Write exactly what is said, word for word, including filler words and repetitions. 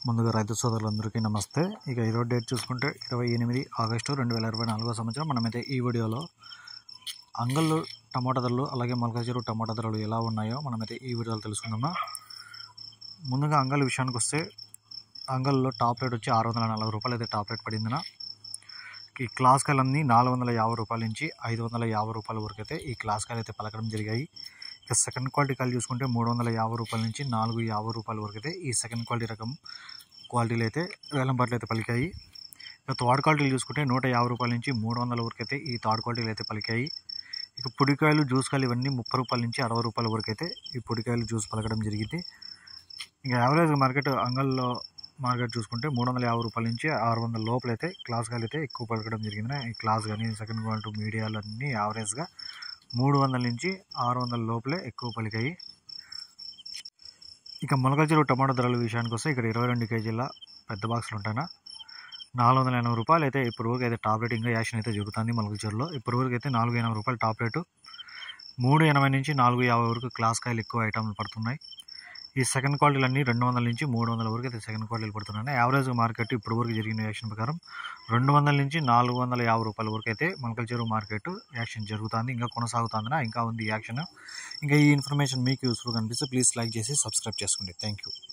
ముందుగా రైతు సోదరులందరికీ నమస్తే. ఇక ఈరోజు డేట్ చూసుకుంటే ఇరవై ఎనిమిది ఆగస్టు రెండు వేల ఇరవై నాలుగో సంవత్సరం. మనమైతే ఈ వీడియోలో అంగళ్ళు టమాటా ధరలు అలాగే మల్కాజ్గిరి టమాటా ధరలు ఎలా ఉన్నాయో మనమైతే ఈ వీడియోలో తెలుసుకుందామా. ముందుగా అంగళ్ళ విషయానికి వస్తే అంగళ్ళలో టాప్ రేట్ వచ్చి ఆరు వందల నలభై రూపాయలు అయితే టాప్ రేట్ పడిందినా. ఈ క్లాస్ కాయలన్నీ నాలుగు వందల యాభై రూపాయల నుంచి ఐదు వందల యాభై రూపాయల వరకు అయితే ఈ క్లాస్ కాయలు అయితే పలకడం జరిగాయి. ఇక సెకండ్ క్వాలిటీ కాయలు చూసుకుంటే మూడు వందల యాభై రూపాయల నుంచి నాలుగు యాభై రూపాయల వరకు అయితే ఈ సెకండ్ క్వాలిటీ రకం క్వాలిటీలు అయితే వేలం పాటలు అయితే పలికాయి. ఇక థర్డ్ క్వాలిటీలు చూసుకుంటే నూట యాభై రూపాయల నుంచి మూడు వందల వరకు అయితే ఈ థర్డ్ క్వాలిటీలు అయితే పలికాయి. ఇక పొడికాయలు జ్యూస్ కాయలు ఇవన్నీ ముప్పై రూపాయల నుంచి అరవై రూపాయల వరకు అయితే ఈ పొడికాయలు జ్యూస్ పలకడం జరిగింది. ఇక యావరేజ్ మార్కెట్ అంగల్లో మార్కెట్ చూసుకుంటే మూడు వందల యాభై రూపాయల నుంచి ఆరు వందల లోపల అయితే క్లాస్ కాయలు అయితే ఎక్కువ పలకడం జరిగింది. ఈ క్లాస్ కానీ సెకండ్ క్వాలిటీ మీడియాలు అన్నీ యావరేజ్గా మూడు వందల నుంచి ఆరు వందల లోపలే ఎక్కువ పలికాయి. ఇక మల్కాజ్గిరి టమాటా ధరల విషయానికి వస్తే ఇక్కడ ఇరవై రెండు కేజీల పెద్ద బాక్సులు ఉంటాయినా నాలుగు వందల ఎనభై రూపాయలు అయితే ఇప్పుడు వరకు అయితే టాప్ రేట్ ఇంకా యాక్షన్ అయితే జరుగుతుంది మల్కాజ్గిరిలో. ఇప్పుడు వరకు అయితే నాలుగు ఎనభై రూపాయలు టాప్ రేటు, మూడు ఎనభై నుంచి నాలుగు యాభై వరకు క్లాస్ కాయలు ఎక్కువ ఐటమ్లు పడుతున్నాయి. ఈ సెకండ్ క్వాలిటీలు అన్నీ రెండు వందల నుంచి మూడు వందల వరకు అయితే సెకండ్ క్వాలిటీలు పడుతున్నాయి. యావరేజ్ మార్కెట్ ఇప్పుడు వరకు జరిగిన యాక్షన్ ప్రకారం రెండు వందల నుంచి నాలుగు వందల యాభై రూపాయల వరకు అయితే మల్కాజ్గిరి మార్కెట్ యాక్షన్ జరుగుతుంది, ఇంకా కొనసాగుతుందినా ఇంకా ఉంది యాక్షన్. ఇంకా ఈ ఇన్ఫర్మేషన్ మీకు యూస్ఫుల్గా అనిపిస్తే ప్లీజ్ లైక్ చేసి సబ్స్క్రైబ్ చేసుకోండి. Thank you.